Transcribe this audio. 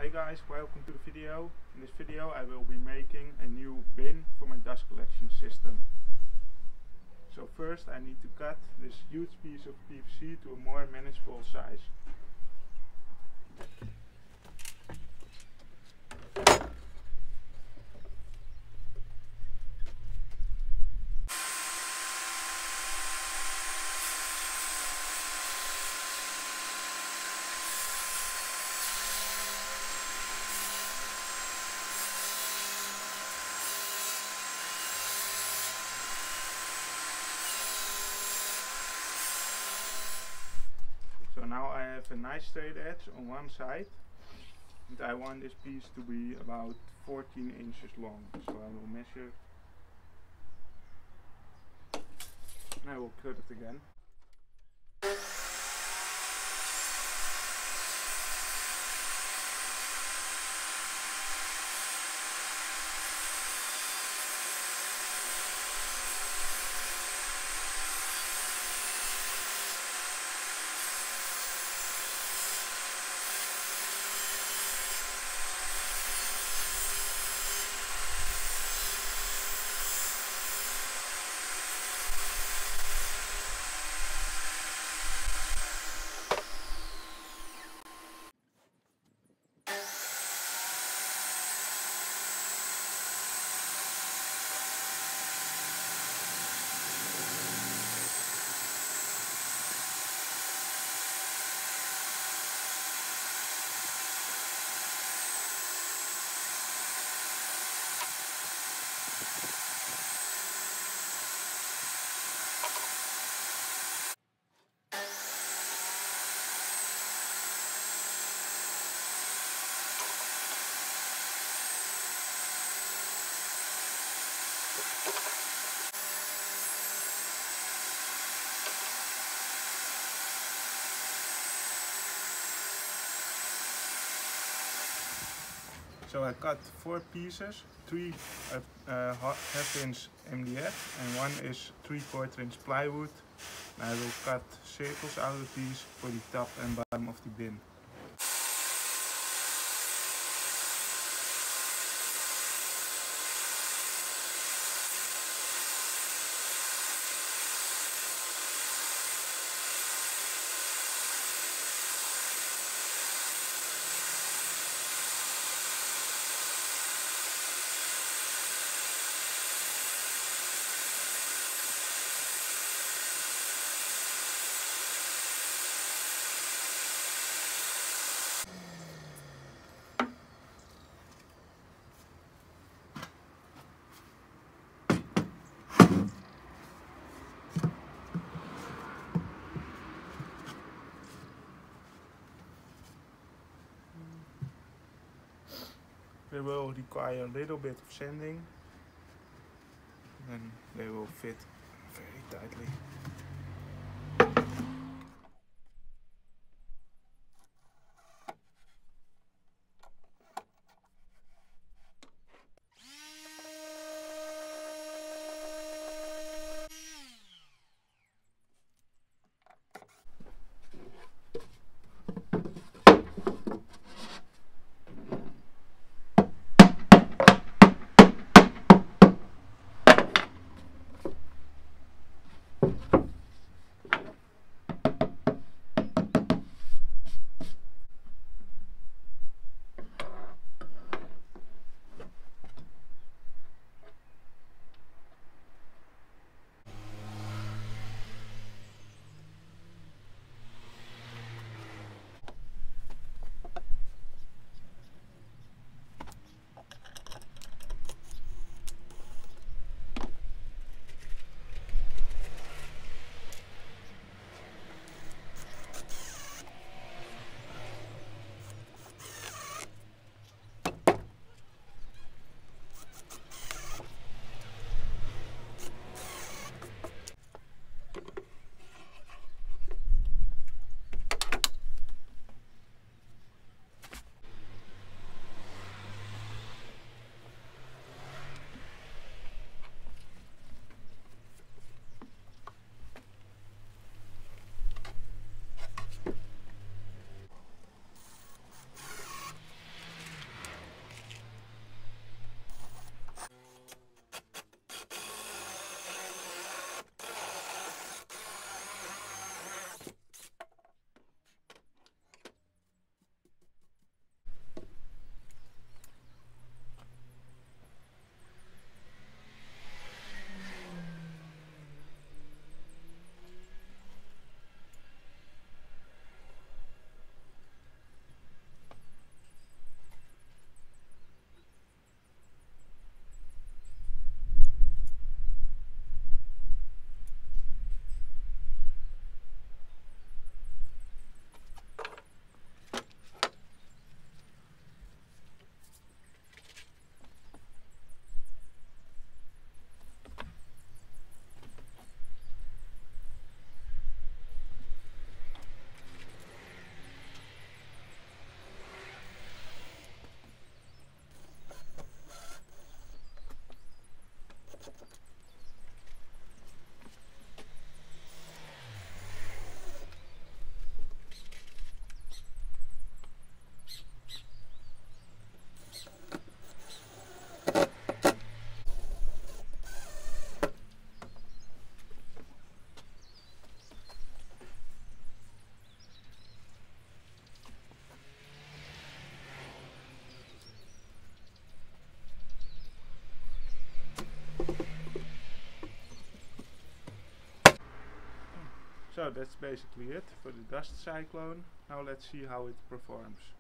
Hey guys, welcome to the video. In this video I will be making a new bin for my dust collection system. So first I need to cut this huge piece of PVC to a more manageable size. So now I have a nice straight edge on one side, and I want this piece to be about 14 inches long. So I will measure and I will cut it again. So I cut 4 pieces, 3 half-inch MDF and 1 is 3/4 inch plywood. And I will cut circles out of these for the top and bottom of the bin. They will require a little bit of sanding, and they will fit very tightly. So that's basically it for the dust cyclone. Now let's see how it performs.